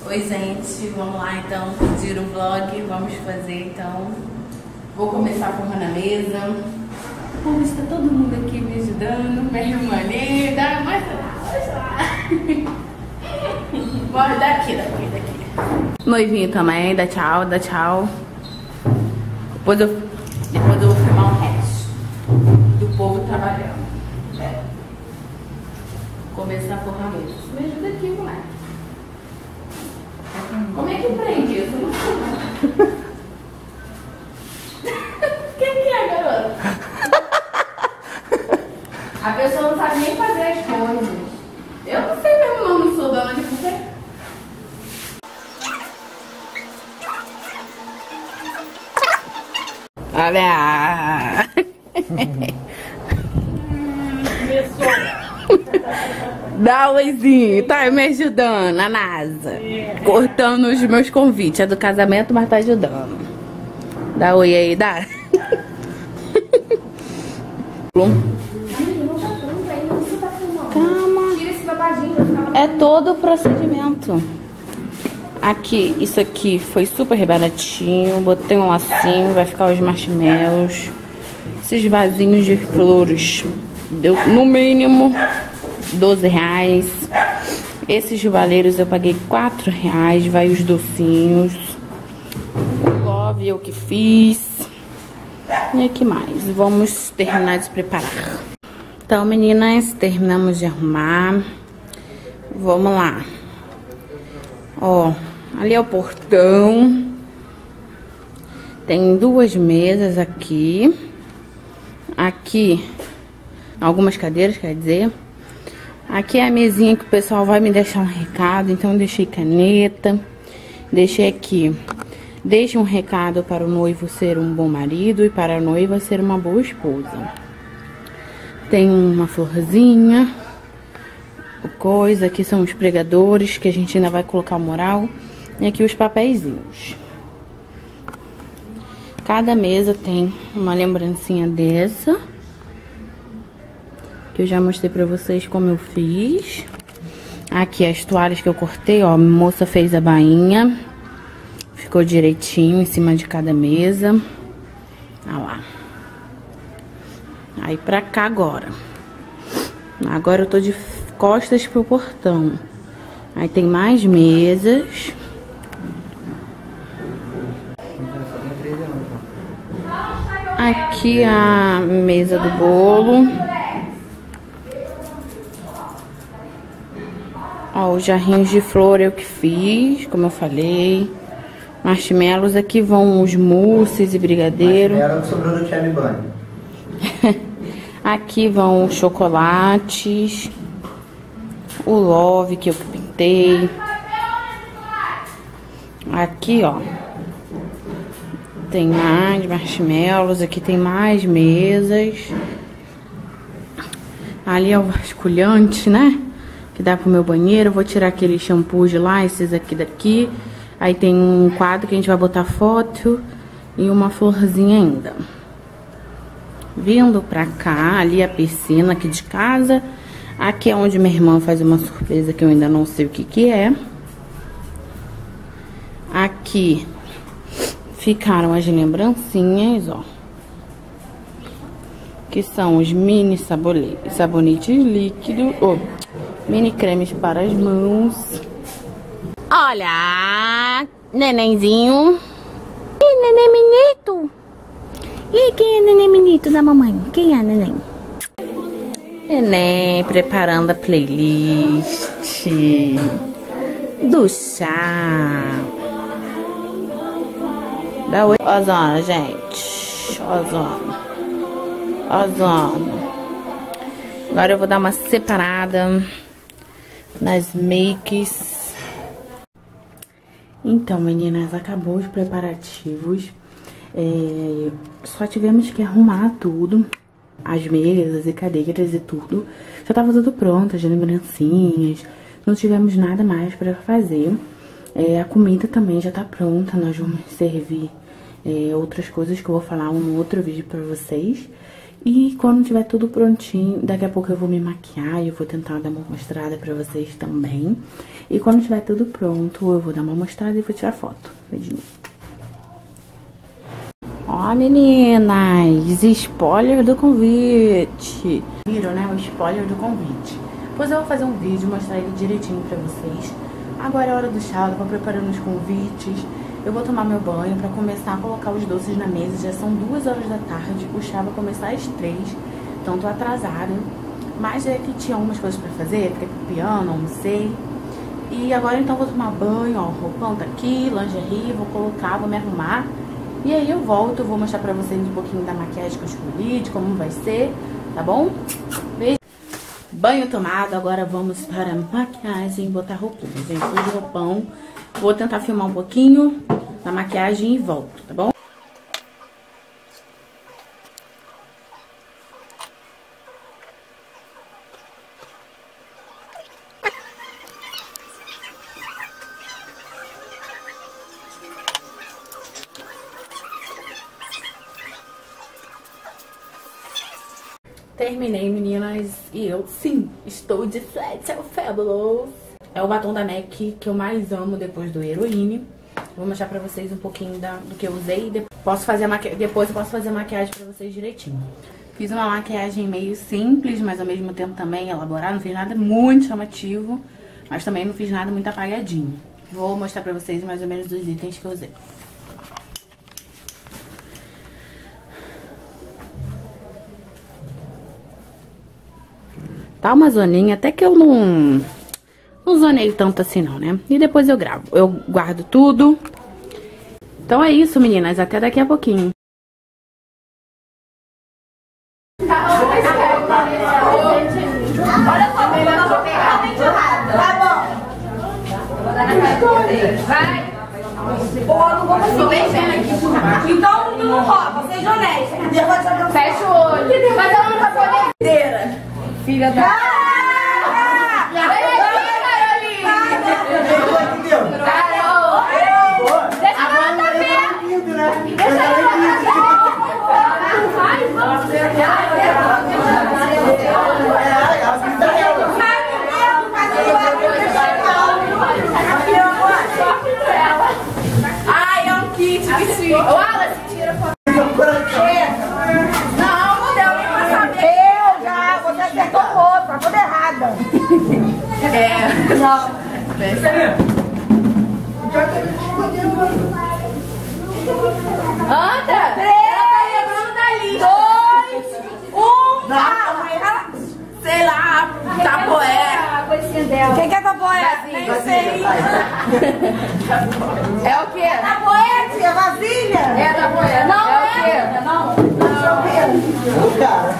Oi, gente, vamos lá então, pedir o vlog, vamos fazer então. Vou começar formando a mesa. Como está todo mundo aqui me ajudando, minha irmã linda, mostra lá. Bora daqui. Noivinho também, dá tchau, Depois eu vou filmar o resto do povo trabalhando. Começar a forrar a mesa. Me ajuda aqui, moleque. Como é que prende isso? Eu não sei. Quem que é, garota? A pessoa não sabe nem fazer as coisas. Eu não sei mesmo, não sou dona de fazer. Olha! Dá oizinho, tá me ajudando, a NASA. Cortando os meus convites. É do casamento, mas tá ajudando. Dá oi aí, dá. Calma. É todo o procedimento. Aqui, isso aqui foi super baratinho. Botei um lacinho, vai ficar os marshmallows. Esses vasinhos de flores. Deu no mínimo R$12. Esses juvaleiros eu paguei R$4. Vai os docinhos. O love eu que fiz. E aqui mais. Vamos terminar de preparar. Então, meninas, terminamos de arrumar. Vamos lá. Ó, ali é o portão. Tem 2 mesas aqui. Aqui, algumas cadeiras, quer dizer. Aqui é a mesinha que o pessoal vai me deixar um recado. Então, eu deixei caneta. Deixei aqui. Deixe um recado para o noivo ser um bom marido e para a noiva ser uma boa esposa. Tem uma florzinha. Coisa, aqui são os pregadores que a gente ainda vai colocar o mural. E aqui os papeizinhos. Cada mesa tem uma lembrancinha dessa. Que eu já mostrei pra vocês como eu fiz. Aqui as toalhas que eu cortei, ó. A moça fez a bainha. Ficou direitinho em cima de cada mesa. Olha lá. Aí pra cá agora. Agora eu tô de costas pro portão. Aí tem mais mesas. Aqui a mesa do bolo. Ó, os jarrinhos de flor eu que fiz, como eu falei. Marshmallows, aqui vão os mousses e brigadeiro. Marshmallow sobrou do Cherry Bunny. Aqui vão os chocolates. O love que eu pintei. Aqui, ó. Tem mais marshmallows. Aqui tem mais mesas. Ali é o vasculhante, né? Que dá pro meu banheiro. Eu vou tirar aquele shampoo de lá, esses aqui daqui. Aí tem um quadro que a gente vai botar foto. E uma florzinha ainda. Vindo pra cá, ali a piscina aqui de casa. Aqui é onde minha irmã faz uma surpresa que eu ainda não sei o que que é. Aqui ficaram as lembrancinhas, ó. Que são os mini sabonetes líquidos, ou mini cremes para as mãos. Olha, nenenzinho. E neném minito. E quem é neném minito da mamãe? Quem é neném? Neném preparando a playlist do chá. Dá oi. Ozona, gente. Ozona. Agora eu vou dar uma separada nas makes. Então, meninas, acabou os preparativos. Só tivemos que arrumar tudo. As mesas e cadeiras e tudo. Já tava tudo pronto, as lembrancinhas. Não tivemos nada mais pra fazer. A comida também já tá pronta. Nós vamos servir outras coisas que eu vou falar no outro vídeo pra vocês. E quando tiver tudo prontinho, daqui a pouco eu vou me maquiar e eu vou tentar dar uma mostrada pra vocês também. E quando tiver tudo pronto, eu vou dar uma mostrada e vou tirar foto. Beijinho. Ó, meninas, spoiler do convite. Viram, né, o spoiler do convite. Depois eu vou fazer um vídeo, mostrar ele direitinho pra vocês. Agora é a hora do chá, eu vou preparando os convites. Eu vou tomar meu banho pra começar a colocar os doces na mesa. Já são 2 horas da tarde, o chá vai começar às 3, então tô atrasada. Mas é que tinha algumas coisas pra fazer, fiquei pro piano, almocei. E agora então vou tomar banho, ó, o roupão tá aqui, lingerie, vou colocar, vou me arrumar. E aí eu volto, eu vou mostrar pra vocês um pouquinho da maquiagem que eu escolhi, de como vai ser, tá bom? Beijo! Banho tomado, agora vamos para a maquiagem, botar roupinha, gente, de roupão. Vou tentar filmar um pouquinho da maquiagem e volto, tá bom? Terminei, meninas, e eu, sim, estou de Flat So Fabulous. É o batom da MAC que eu mais amo depois do Heroine. Vou mostrar pra vocês um pouquinho do que eu usei. Depois eu posso fazer a maquiagem pra vocês direitinho. Fiz uma maquiagem meio simples, mas ao mesmo tempo também elaborada. Não fiz nada muito chamativo, mas também não fiz nada muito apagadinho. Vou mostrar pra vocês mais ou menos os itens que eu usei. Tá uma zoninha, até que eu não zoneio tanto assim não, né? E depois eu gravo, eu guardo tudo. Então é isso, meninas, até daqui a pouquinho. Olha só, tá bom. Vai. Pô, não vou conseguir mexer aqui. Então não rouba, seja honesta. Fecha o olho. Mas ela não tá poder. Filha da... Carol! Deixa ela saber! Deixa ela saber! Vai, vamos ai, é um kit, bichinho! Wallace, tira a foto! Não, não deu nem pra saber! Eu já, você acertou o outro, tá toda errada! É, não! Anda! 3, ela tá 2, 1, sei lá, tapoé. Quem quer tapoé? Nem sei. É o quê? É tapoé, tia, vasilha? É tapoé. Não, é o quê? Não. Deixa eu ver.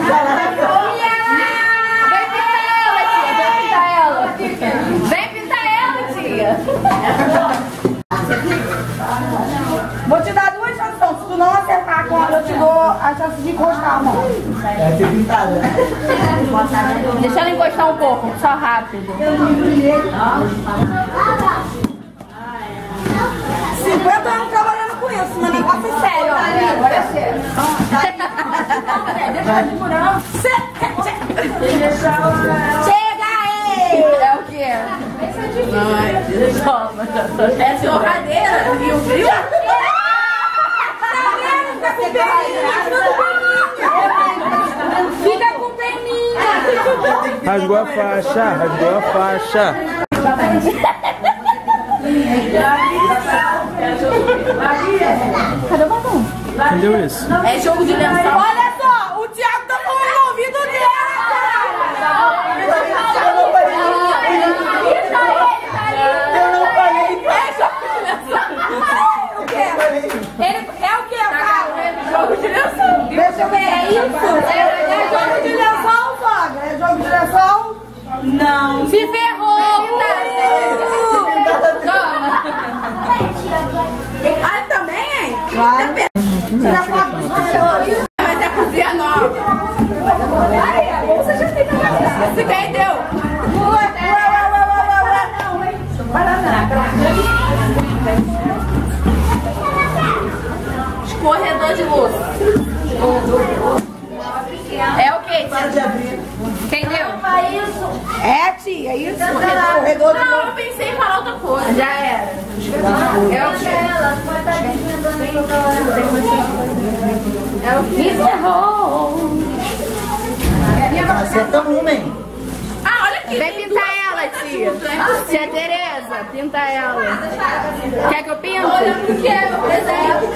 Vem pintar ela, tia. Vou te dar 2 chances. Se tu não acertar a corda, eu te dou a chance de encostar a mão. É ser pintada. Deixa ela encostar um pouco, só rápido. 50 anos trabalhando com isso, meu negócio é sério, ó. Agora é sério. Chega aí! É o quê? É torradeira, viu? Fica com peninha. Rasgou a faixa, rasgou a faixa. Cadê o batom? Entendeu isso? É jogo de lençol. Olha só, o Thiago tá falando no ouvido dela, cara. Eu não falei. É jogo de lençol. O quê? Ele é o quê, cara? Jogo de lençol. Deixa eu ver, é isso? É jogo de lençol, sogra? É jogo de lençol? Não. Se ferrou. Toma. Ah, também, hein? Claro. Tira foto do seu. Mas é cozinha nova. Ai, a bolsa já tem na cabeça. Você perdeu. Escorredor de louça. para de abrir. Entendeu? É, tia, é isso? Corredor de Não, eu pensei em falar outra coisa. Já era. É o que ferrou. Acerta uma, hein? Ah, olha aqui. Vem pintar ela, tia. Tia Tereza, pinta ela. Quer que eu pinte? Olha pro que é meu presente.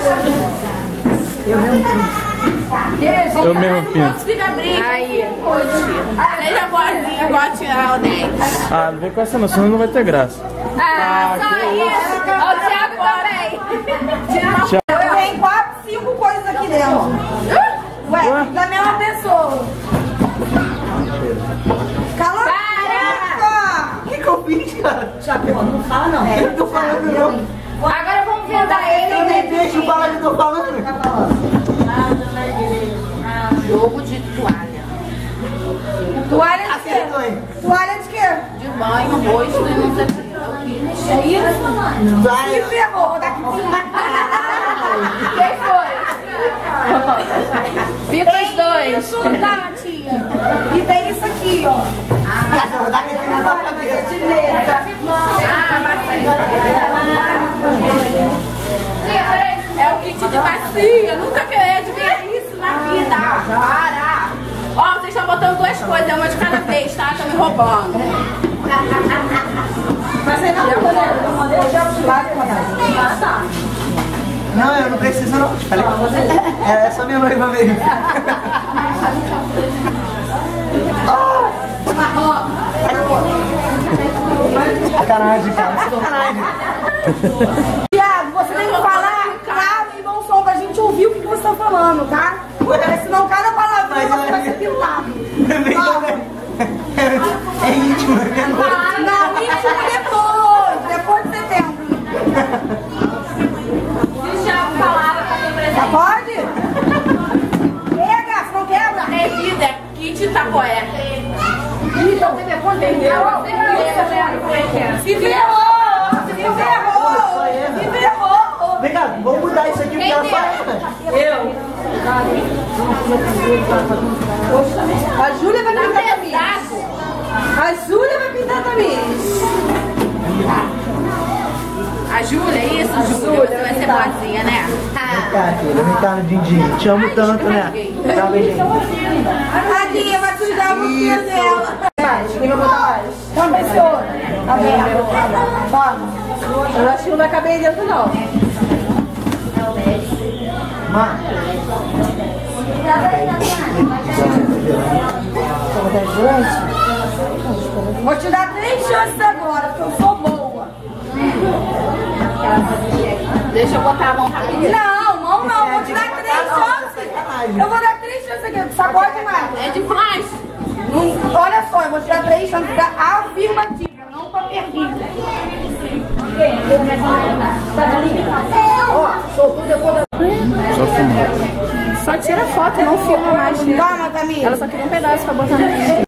Eu mesmo pinto. Fica briga. Aí. Seja boazinha, igual a tirar o dente. Ah, não vem com essa não, senão não vai ter graça. Ah, só isso. Ó, o Thiago também. Tem 4, 5 coisas aqui dentro. Ué, da mesma pessoa. Cala Para! O que eu fiz, cara? Chapéu, não fala não. Eu tô falando não. Agora vamos vendar ele. Eu nem deixo falar que eu tô falando. Jogo de toalha. Toalha de quê? Acertou, hein? Toalha de quê? De banho, rosto e não sei o que. É isso? Se Vai. ferrou daqui. Quem foi? Fica os dois. Isso, tá, tia? E tem isso aqui, ó. Vou dar aqui na tua cabeça. É o kit de bacia. Nunca queria ver isso na vida. Para. Ó, vocês estão botando duas coisas, uma de cada vez, tá? Estão me roubando. Mas você não tá. Não, eu não preciso não. É só minha noiva mesmo. Sacanagem, cara. Sacanagem. Tiago, você tem que falar claro e bom som pra gente ouvir o que você tá falando, tá? Porque senão cada palavra você vai ser pintado. É íntimo, é minha noiva. Não, íntimo depois de setembro. Deixa eu falar pra meu presente. Já pode? Pega, se não quebra. É vida, é kit Itapoé. Então, você entendeu? Se ferrou! Se ferrou! Se ferrou! Vem cá, vamos mudar isso aqui porque ela fala. A Júlia vai pintar também. A Júlia vai pintar também. A Júlia, é isso, Júlia? Você vai ser boazinha, né? Vem cá, filha, vem cá no din-din. Te amo tanto, né? Dá um beijinho. A Tia vai cuidar do filho dela. Quem vai botar mais? Começou. Tá vendo? Vamos. Eu acho que não vai caber aí dentro, não. Mano. Vou te dar 3 chances agora, porque eu sou boa. Deixa eu botar a mão rapidinho. Não, não. Vou te dar 3 chances. Eu vou dar 3 chances aqui. Sacode mais. É demais. Olha só, eu vou te dar 3 chances pra afirmativa, não pra pergunta. Ó, soltou depois da... Só fumar. Só tira foto, não filma mais. Toma, Camila. Ela só queria um pedaço pra botar no vídeo.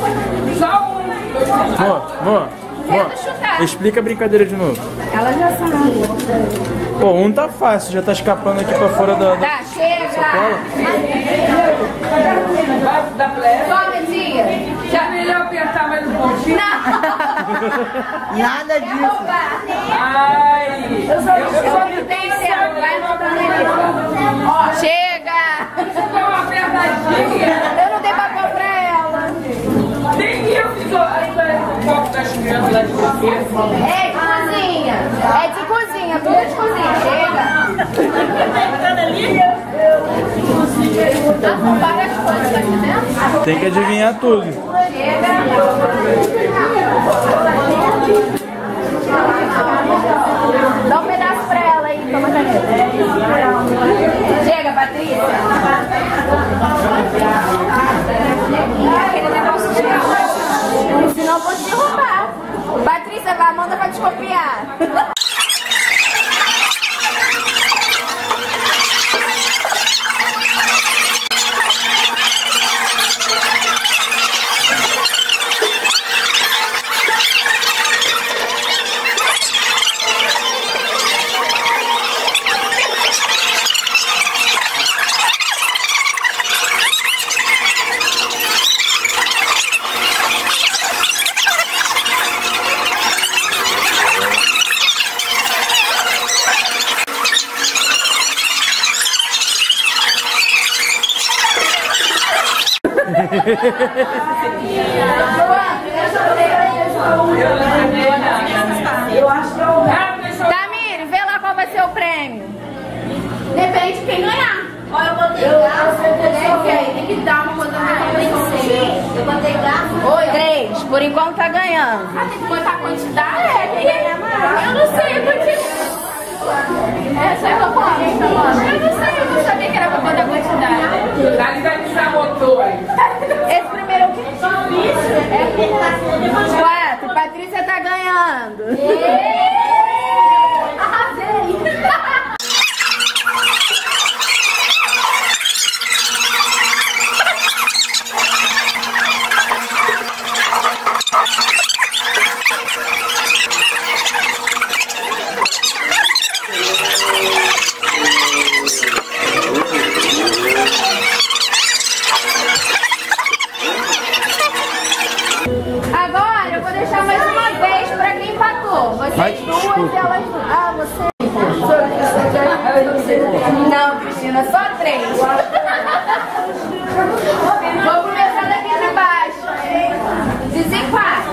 Vó, explica a brincadeira de novo. Ela já sabe. Pô, um tá fácil, já tá escapando aqui pra fora da Tá, chega. sacola. Toma, tia. Já melhor apertar mais um pouquinho. Nada disso. Ai, Eu sou potência. Vai botando aí. Ó, chega. dá uma apertadinha. Eu não dei papel pra ela. Nem eu fiz o copo das crianças lá de você. É de cozinha. É de cozinha, tudo de cozinha. Chega. Tá com várias coisas aqui dentro. Tem que adivinhar tudo. Dá um pedaço pra ela aí, toma a caneta. Chega, Patrícia. Aquele negócio de... Senão eu vou te derrubar. Patrícia, a Amanda vai te copiar. Tamir, vê lá qual vai ser o prêmio. Depende de quem ganhar. Ó, eu botei garfo. Tem que dar uma coisa mais. Eu botei garfo. 3, por enquanto tá ganhando. Ah, tem que botar a quantidade? Eu não sei a quantidade. Essa é a proposta. Eu não sei, eu não sabia que era pra botar a quantidade. Dali vai precisar motor aí. Esse primeiro é o que? 4, Patrícia tá ganhando. Arrasei. Agora eu vou deixar mais uma vez pra quem empatou. Vocês duas e elas duas. Ah, você. Não, Cristina, só 3. Vou começar daqui de baixo. Desempate.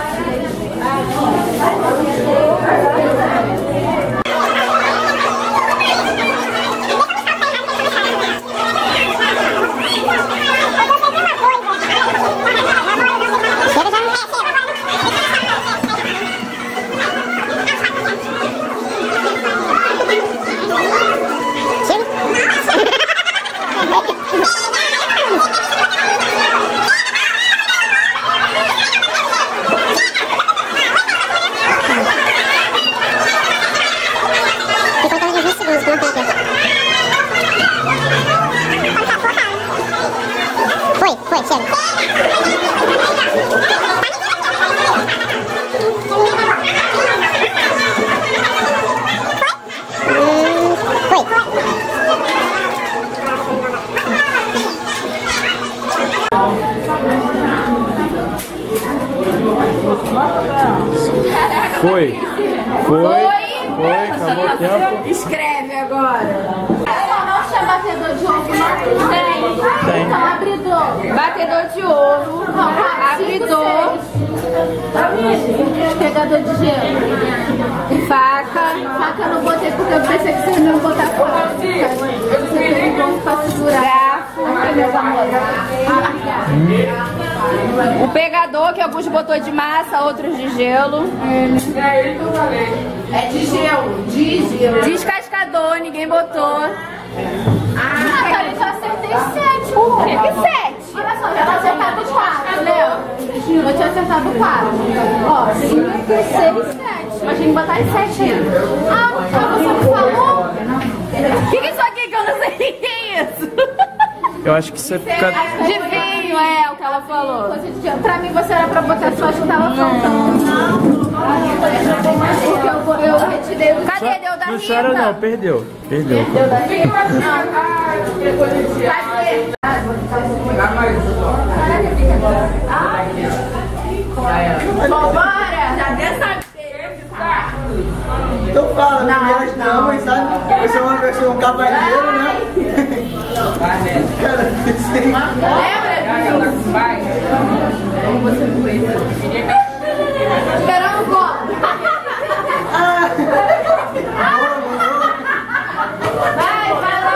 Foi, acabou o tempo. Escreve agora. Não chama batedor de ovo, não tem. Então, abridor. Batedor de ovo, abridor, Pegador de gelo. faca. Faca eu não botei porque eu pensei que vocês não iam botar faca. Você tem um ponto pra segurar. Aqui, meus amores. O pegador, que alguns botou de massa, outros de gelo. É ele que eu falei. É de gelo. Descascador, ninguém botou. Ah, eu já acertei 7. Por que 7? Olha só, já tinha acertado 4, Léo. Eu tinha acertado 4. Ó, 5, 6, 7. Mas tinha que botar as 7 aí. Ah, você me falou? O que é isso aqui que eu não sei o que é isso? Eu acho que isso é por causa... De vinho, é o que ela falou. Coisa de gelo. Pra mim, você era pra botar só as que tava faltando. Porque eu retirei o... Cadê? Deu da Não chora não, Rita. perdeu. Vambora! Já dessa Então fala, primeiras damas, sabe? Você é um cavalheiro, né? Cara, você... Vai. Esperando o copo. Vai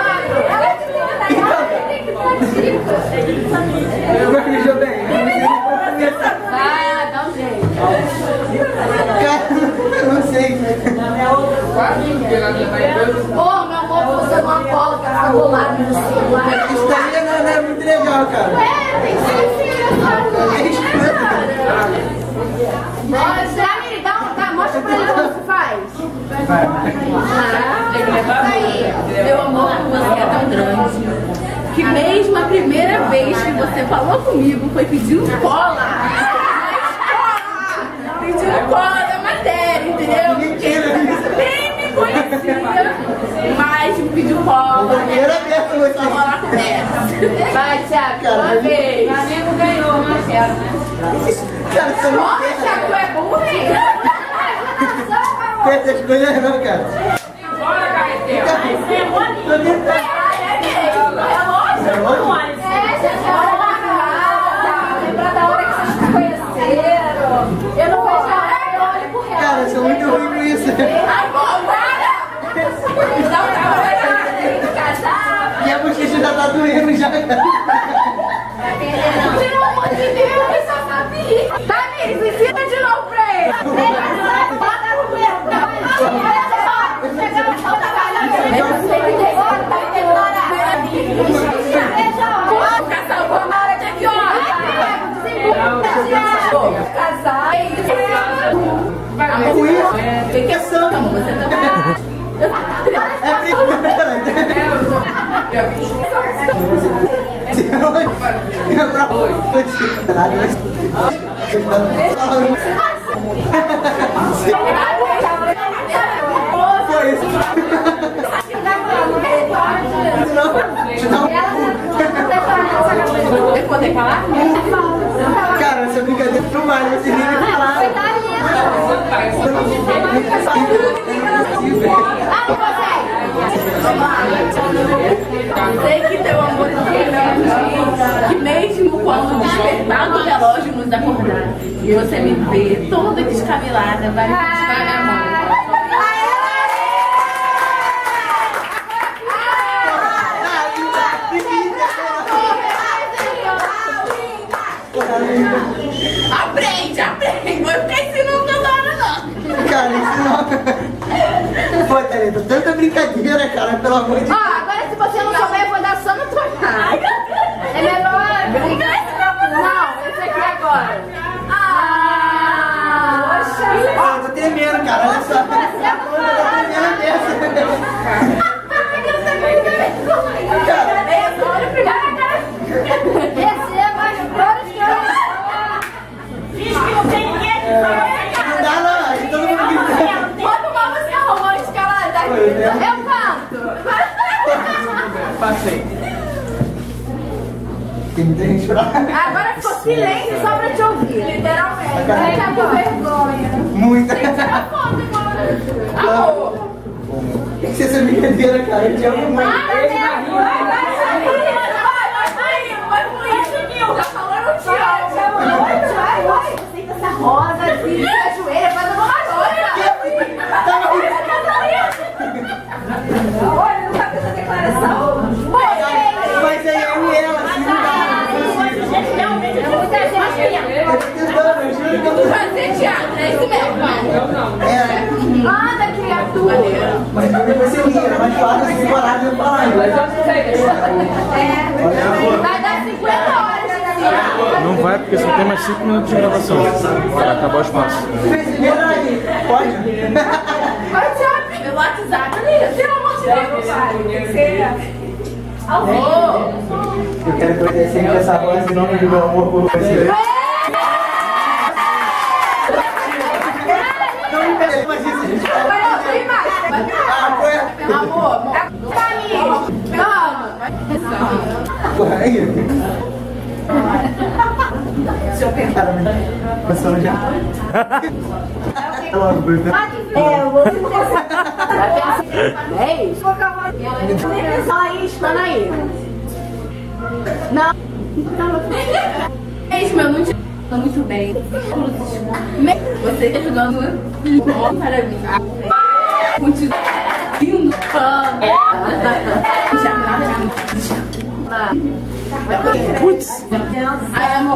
Eu não acredito bem. Vai, dá um jeito. Cara, eu não sei. Ô, meu amor, você não cola que essa bolada no celular. Isso daí não é muito legal, cara. Tem que ser assim, mostra pra ele como se faz. Aí, meu amor, você é tão grande que mesmo a primeira vez que você falou comigo foi pedindo cola. Pedindo cola da matéria, entendeu? Nem me conhecia, mas me pediu cola. Primeira vez que você... Só rolar conversa. Vai, Thiago, uma vez. O Flamengo ganhou, mas quero, né? Cara, você não Nossa, Thiago, tu é burro, hein? tem essas coisas não, cara. Bora, carreteiro. Tô tentando. É lógico. E a bochecha já tá doendo já. Pelo amor de Deus, eu só sabia. Tamires, ensina de novo pra ele. Bota no mesmo. Casar. Ficação. É Poder falar? Cara, essa brincadeira não vai, você nem falar. Sei que teu amor é que mesmo quando o despertar do relógio nos acordar e você me vê toda descabelada, vai continuar na mão. Aprende! Vou ficar ensinando toda hora, não. Cara, isso não. Pô, Thalita, tanta brincadeira, cara, pelo amor de Deus. Agora se você não souber, eu vou dar só na tua cara. É melhor brincar. Não, esse aqui agora. Poxa. Ah, eu tô tremendo, cara, olha só. Eu tô tremendo a peça. Esse é mais claro que eu. Diz que não tem ninguém aqui. Não dá não, aí todo mundo grita. Bota uma música romântica lá, daqui. Eu canto. Passei. Tem muita gente pra... Agora ficou silêncio só pra te ouvir. Literalmente. Vai ficar com vergonha. Muita. Tira foto agora. Amor. Tem que ser essa brincadeira, cara, eu te amo muito. Vai por isso, Nil. Tá falando o tio. Vai. Aceita essa rosa, assim, ajoelha, faz uma marola. Olha, não sabe essa declaração? Mas é eu e ela, assim, não dá. Eu tô tentando, eu juro que eu tô... Fazer teatro, é isso mesmo. É, Anda, criatura. mas depois você ria, era mais fácil assim, parar de falar. Vai dar 50 horas de teatro. Não vai, porque só tem mais 5 minutos de gravação. Vai acabar o espaço. Pode? Vai te abrir meu WhatsApp, Liz. Pelo amor de Deus. Eu quero conhecer essa voz em nome do meu amor por você. Não me pede mais isso, gente. Agora eu sei mais. Amor, caminho. Calma. Porra, aí. Deixa eu pensar, né? Passando já. Logo, bebê. Eu vou é isso. Só isso, aí. Não. É isso, meu. Muito bem. Você ajudando para mim. Continua lindo. Putz! Ai, amor.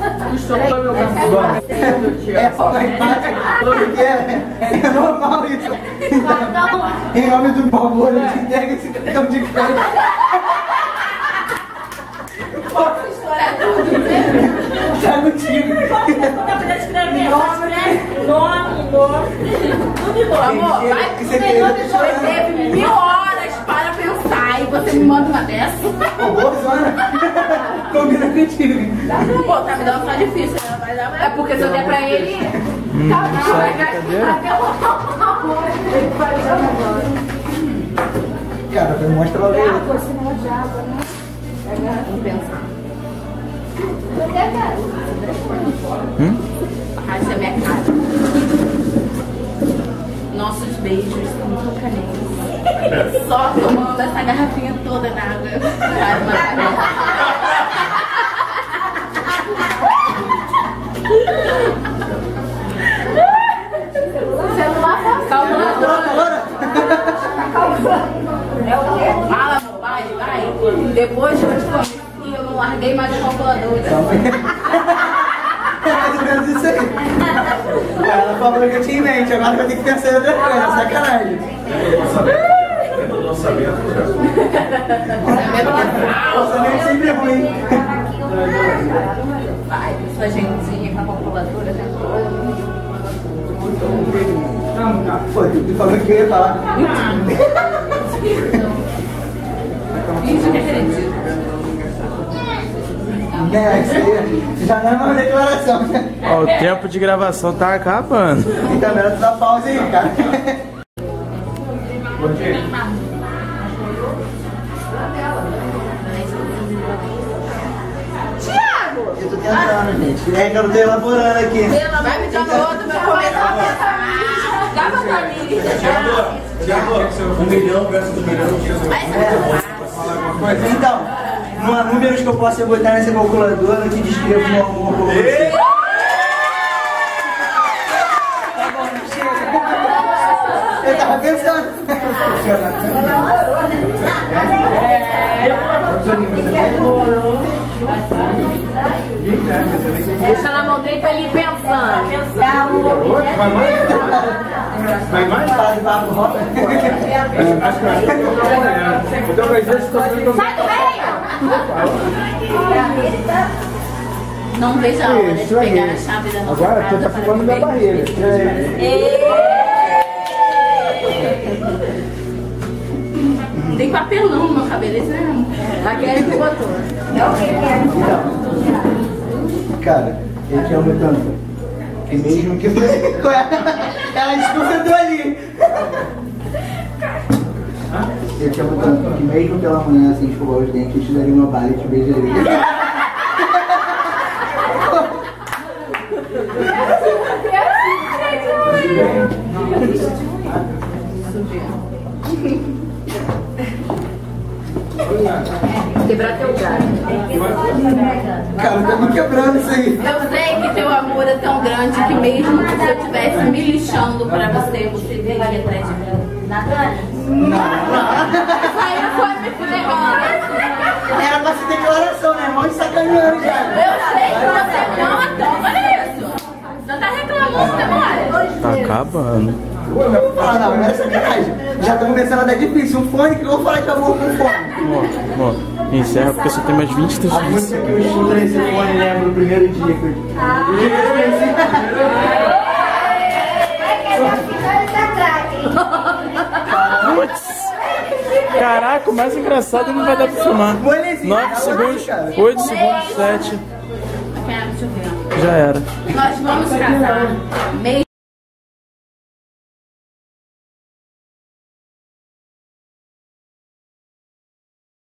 É normal isso. Em nome do favor, a gente entrega esse cartão de crédito. Tá contigo. Amor, vai que você teve 1000 horas para pensar e você me manda uma dessa. Ô, boa zona. Combina contigo. Pô, tá me dando só difícil, né? Vai dar. É porque se eu der pra ele. Isso é brincadeira? Cara, mostra logo aí. Vamos pensar. Essa é minha cara. Nossos beijos são tão caneiros. Só tomando essa garrafinha toda na água. Celular calculadora. adulta. É mais ou menos isso aí. Ela falou que eu tinha em mente, agora eu tenho que pensar em outra coisa, sacanagem. Orçamento sempre é ruim. Vai, sua gentinha com a calculadora, né? Pô, tu falou que eu ia falar. Isso que acredito. Isso aí já não é uma declaração. Ó, o tempo de gravação tá acabando. Então, melhor tu dar pausa aí, cara. Tiago! Eu tô tentando, gente. É que eu tô elaborando aqui. Vai me dando outro pra eu começar a pensar. Dá pra mim. Tiago, 1 milhão versus 1 milhão. Então, números que eu posso botar nessa calculadora, eu te descrevo no amor por você. Tá bom, chega. Eu tava pensando. Deixa na mão dele pra ele ir pensando. Vai mais? Fala de papo, roda. Acho que então vai ser Sai do meio! Não vejo a hora de pegar a chave da nossa agora casa tu tá para ficando da viver. barreira. Tem papelão no meu cabelo, esse não. Aquele que botou. Cara, ele te ama tanto. Que mesmo que... Ela desconcentrou ali. Eu te amo tanto que mesmo pela manhã, sem escovar os dentes, eu te daria uma bala e te beijaria. Quebrar teu gato. Cara, tá me quebrando isso aí. Eu sei que teu amor é tão grande que mesmo que se eu estivesse me lixando pra você, você viria atrás de mim. Não. Aí não foi muito legal. Era pra ser declaração, né? Mão de sacaneando já. Eu sei que você ama tanto, olha isso. Não tá reclamando, demora. Tá acabando. Ah, não, não é sacanagem. Já tô começando a dar difícil. Um fone que eu vou falar de amor com fone. Ó, encerra porque só tem mais 23 A música que eu escuto nesse fone lembra do primeiro dia que eu Putz! Caraca, o mais engraçado não vai dar pra filmar. 9 segundos, 8 segundos, 7. Deixa eu ver. Já era. Nós vamos casar.